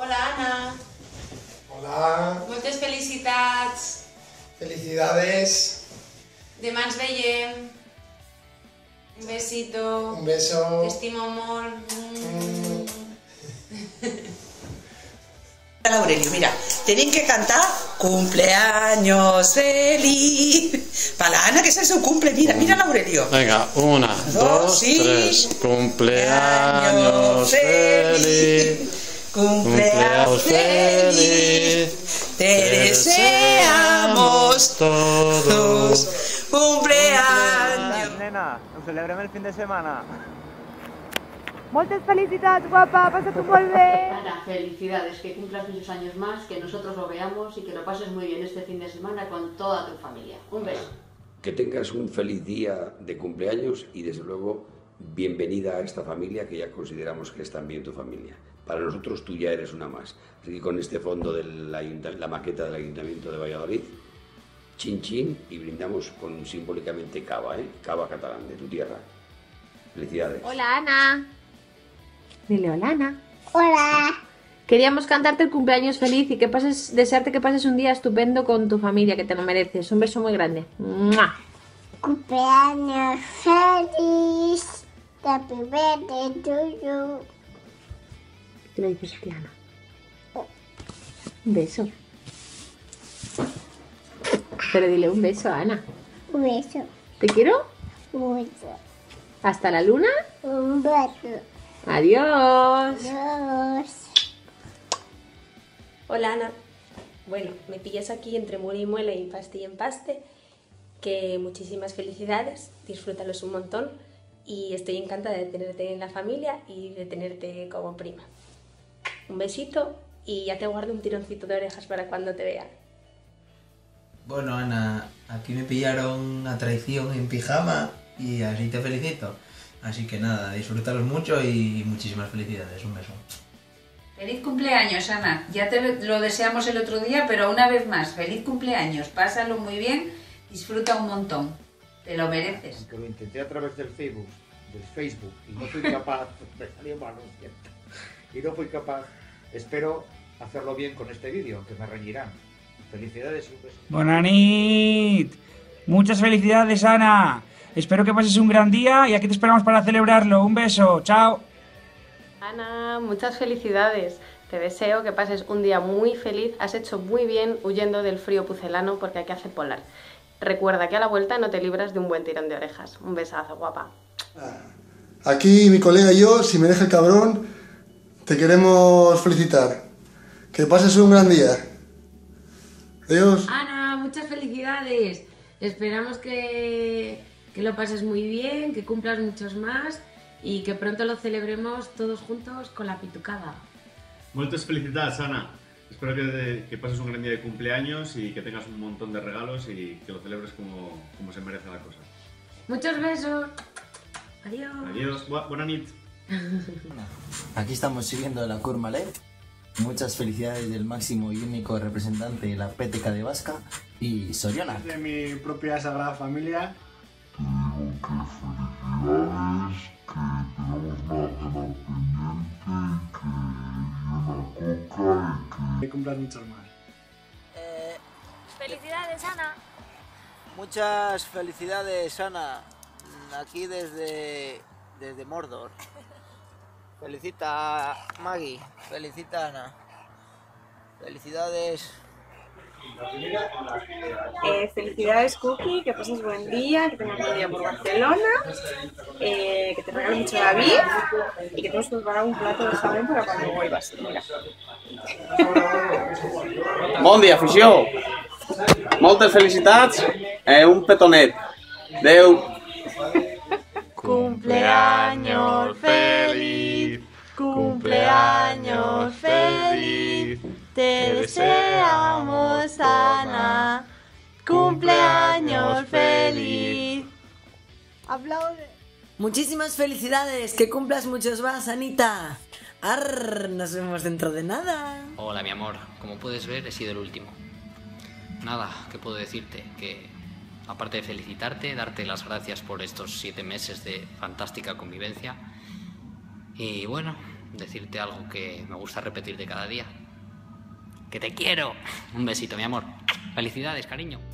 Hola, Ana. Hola. Moltes felicitats. Felicidades. De mans veiem. Un besito. Un beso. T'estimo molt. Aurelio, mira, tienen que cantar cumpleaños feliz. Para la Ana, que es su cumple, mira, mira a Aurelio. Venga, 1, 2, sí. 3. Cumpleaños feliz. Cumpleaños feliz. Te deseamos todos. Cumpleaños. Nena, nos celebrem el fin de semana. Moltes felicitats, guapa, pásate molt bé. Ana, felicidades, que cumplas muchos años más, que nosotros lo veamos y que lo pases muy bien este fin de semana con toda tu familia. Un beso. Que tengas un feliz día de cumpleaños y desde luego bienvenida a esta familia que ya consideramos que es también tu familia. Para nosotros tú ya eres una más. Así que con este fondo de la maqueta del Ayuntamiento de Valladolid, chin chin, y brindamos con simbólicamente cava, cava catalán de tu tierra. Felicidades. Hola, Ana. Dile hola, Ana. Hola. Queríamos cantarte el cumpleaños feliz y desearte que pases un día estupendo con tu familia, que te lo mereces. Un beso muy grande. ¡Mua! Cumpleaños feliz. Happy birthday to you. ¿Qué le dices a ti, Ana? Un beso. Pero dile un beso a Ana. Un beso. ¿Te quiero? Un beso. ¿Hasta la luna? Un beso. Adiós. Adiós. Hola, Ana. Bueno, me pillas aquí entre muro y muela y paste y empaste. Que muchísimas felicidades, disfrútalos un montón y estoy encantada de tenerte en la familia y de tenerte como prima. Un besito y ya te guardo un tironcito de orejas para cuando te vea. Bueno, Ana, aquí me pillaron a traición en pijama y así te felicito. Así que nada, disfrútalos mucho y muchísimas felicidades. Un beso. Feliz cumpleaños, Ana. Ya te lo deseamos el otro día, pero una vez más, feliz cumpleaños. Pásalo muy bien, disfruta un montón. Te lo mereces. Aunque lo intenté a través del Facebook y no fui capaz, me salió mal, lo siento. Y no fui capaz. Espero hacerlo bien con este vídeo, aunque me reñirán. Felicidades y un beso. Bona nit. Muchas felicidades, Ana. Espero que pases un gran día y aquí te esperamos para celebrarlo. Un beso. Chao. Ana, muchas felicidades. Te deseo que pases un día muy feliz. Has hecho muy bien huyendo del frío pucelano porque aquí hace polar. Recuerda que a la vuelta no te libras de un buen tirón de orejas. Un besazo, guapa. Aquí mi colega y yo, si me deja el cabrón, te queremos felicitar. Que pases un gran día. Adiós. Ana, muchas felicidades. Esperamos que lo pases muy bien, que cumplas muchos más y que pronto lo celebremos todos juntos con la pitucada. Moltes felicidades, Ana. Espero que pases un gran día de cumpleaños y que tengas un montón de regalos y que lo celebres como se merece la cosa. Muchos besos. Adiós. Adiós. Buena nit. Aquí estamos siguiendo la Courmalet. Muchas felicidades del máximo y único representante de la PTK de Vasca y Soriona. De mi propia Sagrada Familia. Que cumplas muchos más. Felicidades, Ana. Muchas felicidades, Ana. Aquí desde Mordor. Felicita a Maggie, felicita a Ana. Felicidades. Felicidades, Cookie, que pases buen día, que tengas buen día por Barcelona, que te regale mucho David y que te hemos preparado un plato de jamón para cuando vuelvas. Mira. Bon dia, afició! Moltes felicitats un petonet. Adeu! Cumpleaños feliz, cumpleaños feliz, te deseamos, Ana, cumpleaños feliz. Aplaude. Muchísimas felicidades, que cumplas muchos más, Anita. Nos vemos dentro de nada. Hola, mi amor. Como puedes ver, he sido el último. Nada, ¿qué puedo decirte? Que aparte de felicitarte, darte las gracias por estos 7 meses de fantástica convivencia. Y bueno, decirte algo que me gusta repetirte cada día. ¡Que te quiero! Un besito, mi amor. Felicidades, cariño.